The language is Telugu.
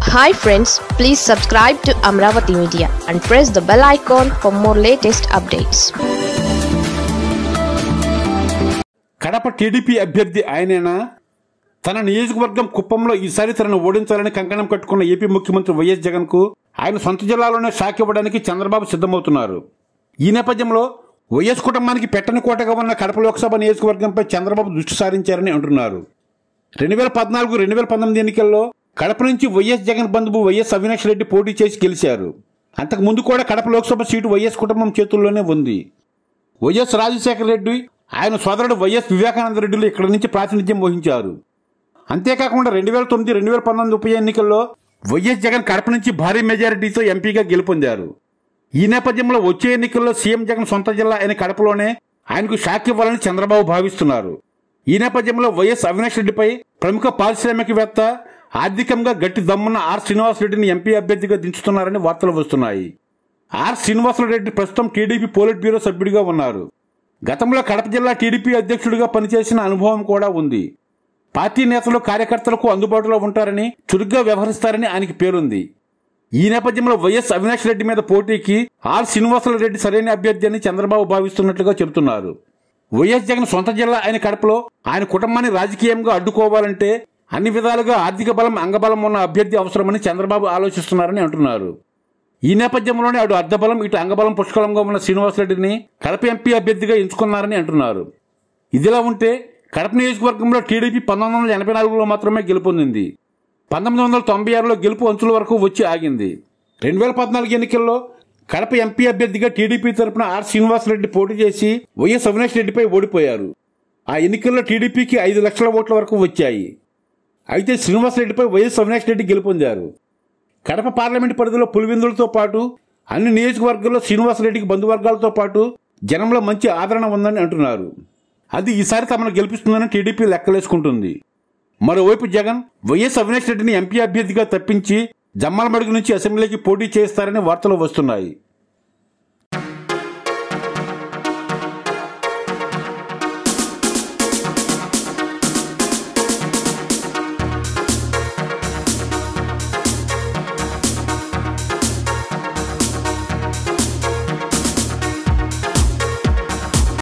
Hi friends, please subscribe to Amaravathi Media and press the bell icon for more latest updates. Kadapa TDP అభ్యర్థి ఆయనేనా? తన నియోజకవర్గం కుప్పంలో ఈసారి తనను ఓడించాలని కంకణం కట్టుకున్న ఏపీ ముఖ్యమంత్రి వైఎస్ జగన్ కు ఆయన సొంత జిల్లాలోనే షాక్ ఇవ్వడానికి చంద్రబాబు సిద్ధమవుతున్నారు. ఈ నేపథ్యంలో వైఎస్ కుటుంబానికి పెట్టని కోటగా ఉన్న కడప లోక్సభ నియోజకవర్గంపై చంద్రబాబు దృష్టి సారించారని అంటున్నారు. 2014-2019 ఎన్నికల్లో కడప నుంచి వైఎస్ జగన్ బంధువు వైఎస్ అవినాష్ రెడ్డి పోటీ చేసి గెలిచారు. అంతకు ముందు కూడా కడప లోక్సభ సీటు వైఎస్ కుటుంబం చేతుల్లోనే ఉంది. వైఎస్ రాజశేఖర రెడ్డి, ఆయన సోదరుడు వైఎస్ వివేకానంద రెడ్డిలు ఇక్కడి నుంచి ప్రాతినిధ్యం వహించారు. అంతేకాకుండా 2009-2019 ఉప ఎన్నికల్లో వైఎస్ జగన్ కడప నుంచి భారీ మెజారిటీతో ఎంపీగా గెలుపొందారు. ఈ నేపథ్యంలో వచ్చే ఎన్నికల్లో సీఎం జగన్ సొంత జిల్లా అయిన కడపలోనే ఆయనకు షాక్ ఇవ్వాలని చంద్రబాబు భావిస్తున్నారు. ఈ నేపథ్యంలో వైఎస్ అవినాష్ రెడ్డిపై ప్రముఖ పారిశ్రామికవేత్త, ఆర్థికంగా గట్టి దమ్మున్న ఆర్ శ్రీనివాసరెడ్డిని ఎంపీ అభ్యర్థిగా దించుతున్నారని వార్తలు వస్తున్నాయి. ఆర్ శ్రీనివాసరెడ్డి ప్రస్తుతం టీడీపీ పోలిట్ బ్యూరో సభ్యుడిగా ఉన్నారు. గతంలో కడప జిల్లా టీడీపీ అధ్యక్షుడిగా పనిచేసిన అనుభవం కూడా ఉంది. పార్టీ నేతలు, కార్యకర్తలకు అందుబాటులో ఉంటారని, చురుగ్గా వ్యవహరిస్తారని ఆయనకి పేరుంది. ఈ నేపథ్యంలో వైఎస్ అవినాష్ రెడ్డి మీద పోటీకి ఆర్ శ్రీనివాసరెడ్డి సరైన అభ్యర్థి అని చంద్రబాబు భావిస్తున్నట్లుగా చెబుతున్నారు. వైఎస్ జగన్ సొంత జిల్లా అయిన కడపలో ఆయన కుటుంబాన్ని రాజకీయంగా అడ్డుకోవాలంటే అన్ని విధాలుగా ఆర్థిక బలం, అంగబలం ఉన్న అభ్యర్థి అవసరమని చంద్రబాబు ఆలోచిస్తున్నారని అంటున్నారు. ఈ నేపథ్యంలోనే అటు అర్ధబలం, ఇటు అంగబలం పుష్కలంగా ఉన్న శ్రీనివాసరెడ్డిని కడప ఎంపీ అభ్యర్థిగా ఎంచుకున్నారని అంటున్నారు. ఇదిలా ఉంటే కడప నియోజకవర్గంలో టీడీపీ 1984లో మాత్రమే గెలుపొందింది. 1996లో గెలుపు అంచుల వరకు వచ్చి ఆగింది. 2014 ఎన్నికల్లో కడప ఎంపీ అభ్యర్థిగా టీడీపీ తరపున ఆర్ శ్రీనివాసరెడ్డి పోటీ చేసి వైఎస్ అవినాష్ రెడ్డిపై ఓడిపోయారు. ఆ ఎన్నికల్లో టీడీపీకి 5 లక్షల ఓట్ల వరకు వచ్చాయి. అయితే శ్రీనివాసరెడ్డిపై వైఎస్ అవినాష్ రెడ్డి గెలుపొందారు. కడప పార్లమెంటు పరిధిలో పులివెందులతో పాటు అన్ని నియోజకవర్గాల్లో శ్రీనివాసరెడ్డికి బంధువర్గాలతో పాటు జనంలో మంచి ఆదరణ ఉందని అంటున్నారు. అది ఈసారి తమను గెలిపిస్తుందని టీడీపీ లెక్కలేసుకుంటుంది. మరోవైపు జగన్ వైఎస్ అవినాష్ రెడ్డిని ఎంపీ అభ్యర్థిగా తప్పించి జమ్మలమడుగు నుంచి అసెంబ్లీకి పోటీ చేస్తారని వార్తలు వస్తున్నాయి.